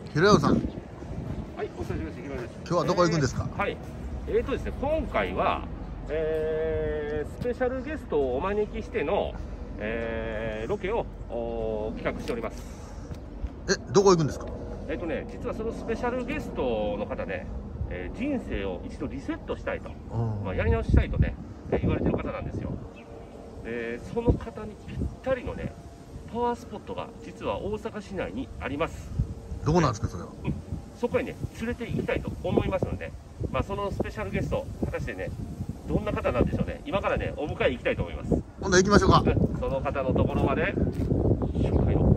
平山さん、 はい、お久しぶりです。ひろです。 今日はどこ行くんですか？ はい。ですね、今回は、スペシャルゲストをお招きしての、ロケを企画しております。 どこ行くんですか？ 実はそのスペシャルゲストの方ね、人生を一度リセットしたいと、やり直したいとね、言われてる方なんですよ。その方にぴったりのね、パワースポットが実は大阪市内にあります。 どこなんですか、それは。 そこへね、連れて行きたいと思いますので、そのスペシャルゲスト、果たしてね、どんな方なんでしょうね。今からね、お迎え行きたいと思います。 今度行きましょうか。 その方のところまで、紹介を